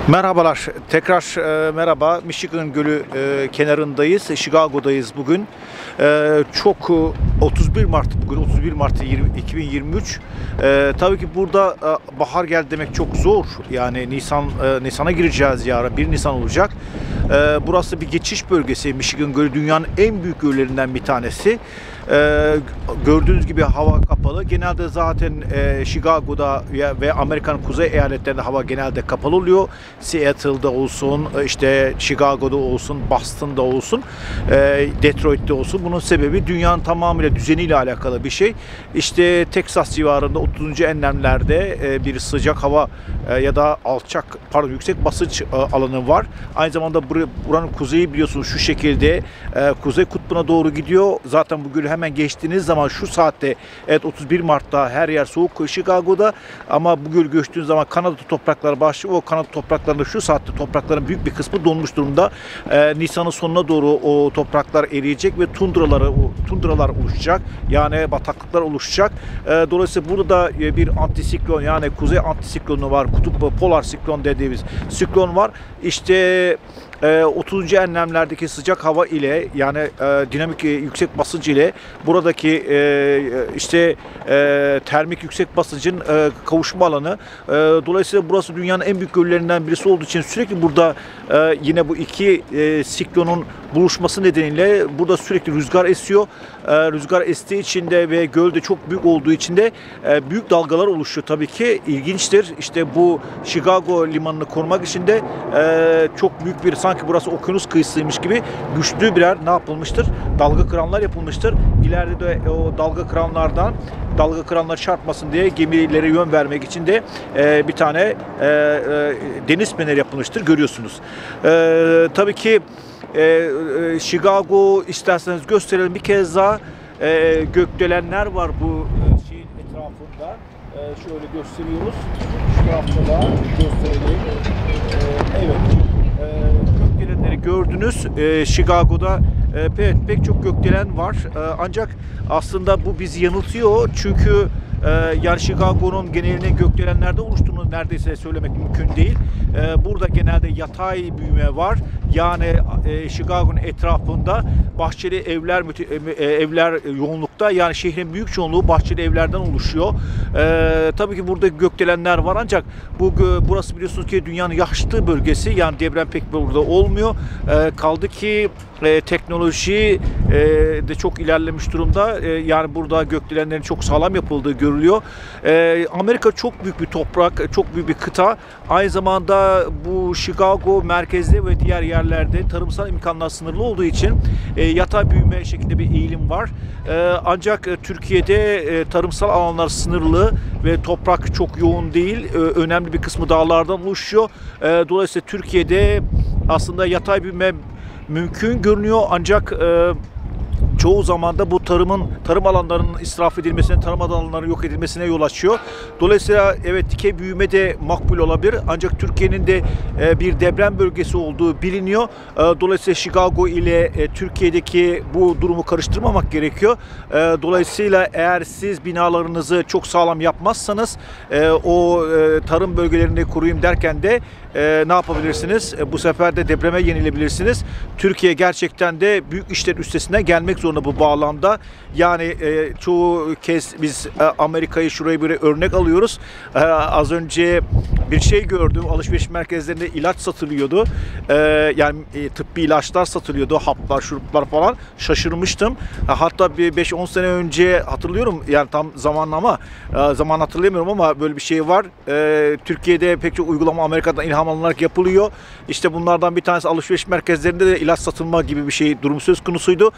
Merhabalar, tekrar merhaba. Michigan Gölü kenarındayız, Chicago'dayız bugün. Çok 31 Mart bugün, 31 Mart 2023. Tabii ki burada bahar geldi demek çok zor. Yani Nisan'a gireceğiz yarın, 1 Nisan olacak. Burası bir geçiş bölgesi. Michigan Gölü dünyanın en büyük göllerinden bir tanesi. Gördüğünüz gibi hava kapalı. Genelde zaten Chicago'da ve Amerika'nın kuzey eyaletlerinde hava genelde kapalı oluyor. Seattle'da olsun, işte Chicago'da olsun, Boston'da olsun, Detroit'te olsun. Bunun sebebi dünyanın tamamıyla düzeniyle alakalı bir şey. İşte Texas civarında 30. enlemlerde bir sıcak hava ya da yüksek basınç alanı var. Aynı zamanda buranın kuzeyi biliyorsunuz şu şekilde Kuzey Kutbu'na doğru gidiyor. Zaten bu gölü hemen geçtiğiniz zaman şu saatte, evet 31 Mart'ta her yer soğuk Chicago'da, ama bu göl göçtüğünüz zaman Kanada toprakları başlıyor. O Kanada topraklarında şu saatte toprakların büyük bir kısmı donmuş durumda. Nisan'ın sonuna doğru o topraklar eriyecek ve tundralar oluşacak. Yani bataklıklar oluşacak. Dolayısıyla burada bir antisiklon, yani kuzey antisiklonu var. Kutup polar siklon dediğimiz siklon var. İşte 30. enlemlerdeki sıcak hava ile, yani dinamik yüksek basınç ile buradaki termik yüksek basıncın kavuşma alanı. Dolayısıyla burası dünyanın en büyük göllerinden birisi olduğu için sürekli burada yine bu iki siklonun buluşması nedeniyle burada sürekli rüzgar esiyor. Rüzgar estiği için de ve göl de çok büyük olduğu için de büyük dalgalar oluşuyor tabii ki. İlginçtir. İşte bu Chicago limanını korumak için de çok büyük bir, sanki burası okyanus kıyısıymış gibi güçlü birer ne yapılmıştır? Dalga kıranlar yapılmıştır. İleride de o dalga kıranlar çarpmasın diye gemilere yön vermek için de bir tane deniz feneri yapılmıştır. Görüyorsunuz. Tabii ki Chicago isterseniz gösterelim bir kez daha. Gökdelenler var bu şeyin etrafında. Şöyle gösteriyoruz. Şu tarafta da gösterelim. Evet. Gökdelenleri gördünüz. Chicago'da pek çok gökdelen var. Ancak aslında bu bizi yanıltıyor. Çünkü yani Chicago'nun genelinin gökdelenlerde oluştuğunu neredeyse söylemek mümkün değil. Burada genelde yatay büyüme var. Yani Chicago'nun etrafında bahçeli evler yoğunlukta. Yani şehrin büyük çoğunluğu bahçeli evlerden oluşuyor. Tabii ki burada gökdelenler var, ancak burası biliyorsunuz ki dünyanın yaşlı bölgesi. Yani deprem pek burada olmuyor. Kaldı ki teknoloji de çok ilerlemiş durumda. Yani burada gökdelenlerin çok sağlam yapıldığı görülüyor. Amerika çok büyük bir toprak, çok büyük bir kıta. Aynı zamanda bu Chicago merkezde ve diğer yerlerde tarımsal imkanlar sınırlı olduğu için yatay büyüme şeklinde bir eğilim var. Ancak Türkiye'de tarımsal alanlar sınırlı ve toprak çok yoğun değil. Önemli bir kısmı dağlardan oluşuyor. Dolayısıyla Türkiye'de aslında yatay büyüme mümkün görünüyor, ancak çoğu zaman da bu tarım alanlarının israf edilmesine, tarım alanlarının yok edilmesine yol açıyor. Dolayısıyla evet, dikey büyüme de makbul olabilir, ancak Türkiye'nin de bir deprem bölgesi olduğu biliniyor. Dolayısıyla Chicago ile Türkiye'deki bu durumu karıştırmamak gerekiyor. Dolayısıyla eğer siz binalarınızı çok sağlam yapmazsanız o tarım bölgelerini koruyayım derken de ne yapabilirsiniz? Bu sefer de depreme yenilebilirsiniz. Türkiye gerçekten de büyük işlerin üstesinden gelmek zorunda bu bağlamda. Yani çoğu kez biz Amerika'yı şuraya bir örnek alıyoruz. Az önce bir şey gördüm. Alışveriş merkezlerinde ilaç satılıyordu. Yani tıbbi ilaçlar satılıyordu. Haplar, şuruplar falan. Şaşırmıştım. Hatta bir 5-10 sene önce hatırlıyorum. Yani tam zaman hatırlayamıyorum ama böyle bir şey var. Türkiye'de pek çok uygulama Amerika'dan ilham alınarak yapılıyor. İşte bunlardan bir tanesi alışveriş merkezlerinde de ilaç satılma gibi bir şey durum söz konusuydu.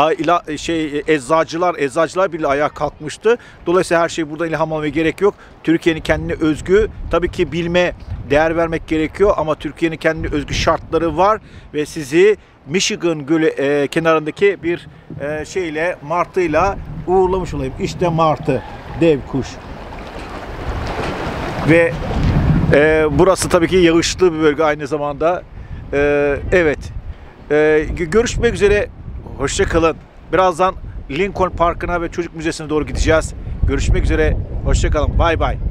Eczacılar bile ayağa kalkmıştı. Dolayısıyla her şey burada ilham almaya gerek yok. Türkiye'nin kendine özgü, tabii ki bilme, değer vermek gerekiyor, ama Türkiye'nin kendine özgü şartları var ve sizi Michigan Gölü kenarındaki bir martıyla uğurlamış olayım. İşte martı, dev kuş. Ve burası tabii ki yağışlı bir bölge aynı zamanda. Evet. Görüşmek üzere. Hoşça kalın. Birazdan Lincoln Parkı'na ve Çocuk Müzesi'ne doğru gideceğiz. Görüşmek üzere. Hoşça kalın. Bay bay.